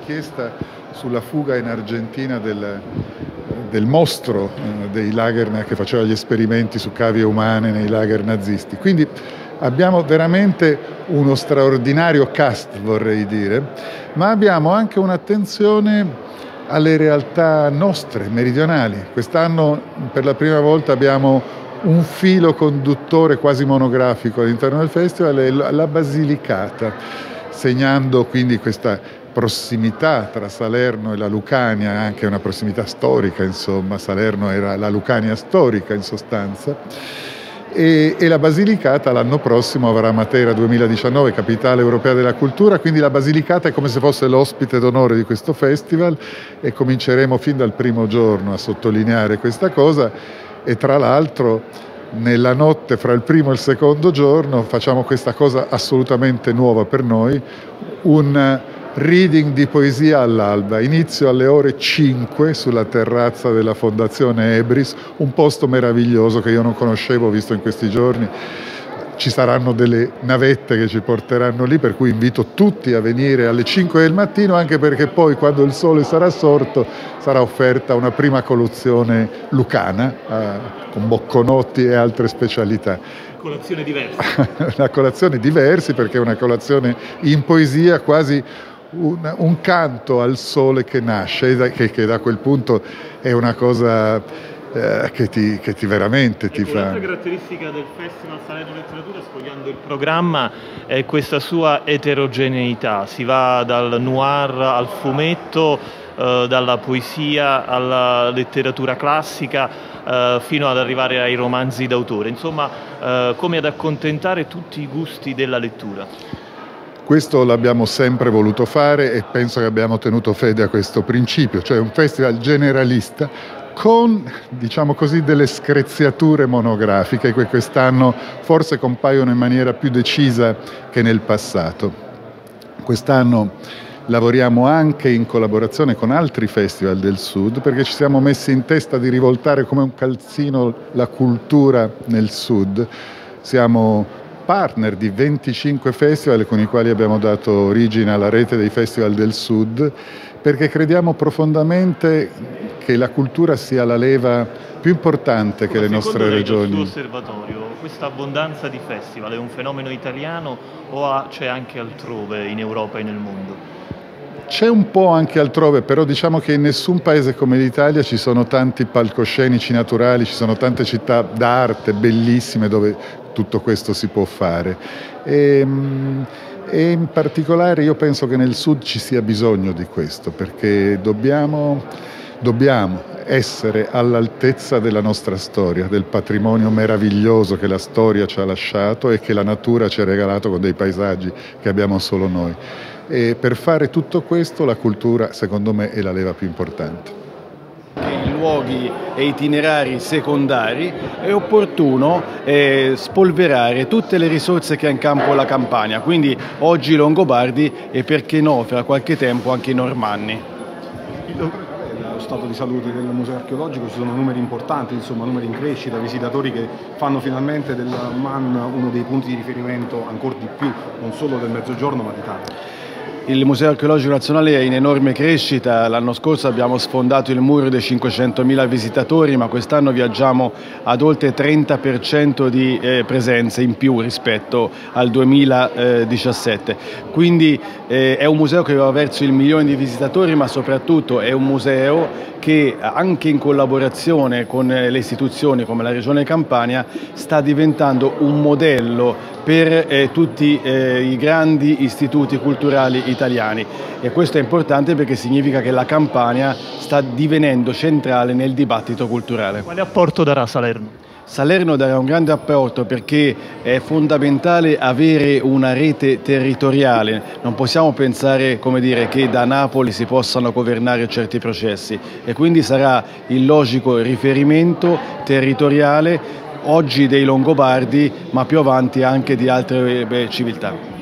un'inchiesta sulla fuga in Argentina del mostro dei lager che faceva gli esperimenti su cavie umane nei lager nazisti. Quindi abbiamo veramente uno straordinario cast, vorrei dire, ma abbiamo anche un'attenzione alle realtà nostre, meridionali. Quest'anno per la prima volta abbiamo un filo conduttore quasi monografico all'interno del festival, la Basilicata, segnando quindi questa prossimità tra Salerno e la Lucania, anche una prossimità storica, insomma. Salerno era la Lucania storica in sostanza. E la Basilicata l'anno prossimo avrà Matera 2019, capitale europea della cultura, quindi la Basilicata è come se fosse l'ospite d'onore di questo festival e cominceremo fin dal primo giorno a sottolineare questa cosa e tra l'altro nella notte fra il primo e il secondo giorno facciamo questa cosa assolutamente nuova per noi, un reading di poesia all'alba, inizio alle ore 5 sulla terrazza della Fondazione Ebris, un posto meraviglioso che io non conoscevo, visto in questi giorni. Ci saranno delle navette che ci porteranno lì, per cui invito tutti a venire alle 5 del mattino, anche perché poi quando il sole sarà sorto sarà offerta una prima colazione lucana con bocconotti e altre specialità. Colazione diversa. Una colazione diversa perché è una colazione in poesia, quasi un canto al sole che nasce, che da quel punto è una cosa che ti veramente ti fa. Un'altra caratteristica del Festival Salerno Letteratura, sfogliando il programma, è questa sua eterogeneità. Si va dal noir al fumetto, dalla poesia alla letteratura classica, fino ad arrivare ai romanzi d'autore. Insomma, come ad accontentare tutti i gusti della lettura. Questo l'abbiamo sempre voluto fare e penso che abbiamo tenuto fede a questo principio, cioè un festival generalista con, diciamo così, delle screziature monografiche che quest'anno forse compaiono in maniera più decisa che nel passato. Quest'anno lavoriamo anche in collaborazione con altri festival del Sud perché ci siamo messi in testa di rivoltare come un calzino la cultura nel Sud. Siamo partner di 25 festival con i quali abbiamo dato origine alla rete dei festival del Sud, perché crediamo profondamente che la cultura sia la leva più importante che le nostre regioni. Secondo lei, dal suo osservatorio, questa abbondanza di festival è un fenomeno italiano o c'è anche altrove in Europa e nel mondo? C'è un po' anche altrove, però diciamo che in nessun paese come l'Italia ci sono tanti palcoscenici naturali, ci sono tante città d'arte bellissime dove tutto questo si può fare. E in particolare io penso che nel Sud ci sia bisogno di questo, perché dobbiamo essere all'altezza della nostra storia, del patrimonio meraviglioso che la storia ci ha lasciato e che la natura ci ha regalato con dei paesaggi che abbiamo solo noi. E per fare tutto questo la cultura, secondo me, è la leva più importante. I luoghi e itinerari secondari è opportuno spolverare tutte le risorse che ha in campo la Campania, quindi oggi i Longobardi e perché no, fra qualche tempo anche i Normanni. Lo stato di salute del museo archeologico, ci sono numeri importanti, insomma numeri in crescita, visitatori che fanno finalmente del MAN uno dei punti di riferimento ancora di più, non solo del Mezzogiorno ma d'Italia. Il Museo Archeologico Nazionale è in enorme crescita, l'anno scorso abbiamo sfondato il muro dei 500.000 visitatori, ma quest'anno viaggiamo ad oltre 30% di presenze in più rispetto al 2017. Quindi è un museo che va verso il 1 milione di visitatori, ma soprattutto è un museo che anche in collaborazione con le istituzioni come la Regione Campania sta diventando un modello per tutti i grandi istituti culturali italiani e questo è importante perché significa che la Campania sta divenendo centrale nel dibattito culturale. Quale apporto darà Salerno? Salerno darà un grande apporto perché è fondamentale avere una rete territoriale, non possiamo pensare, come dire, che da Napoli si possano governare certi processi e quindi sarà il logico riferimento territoriale oggi dei Longobardi ma più avanti anche di altre civiltà.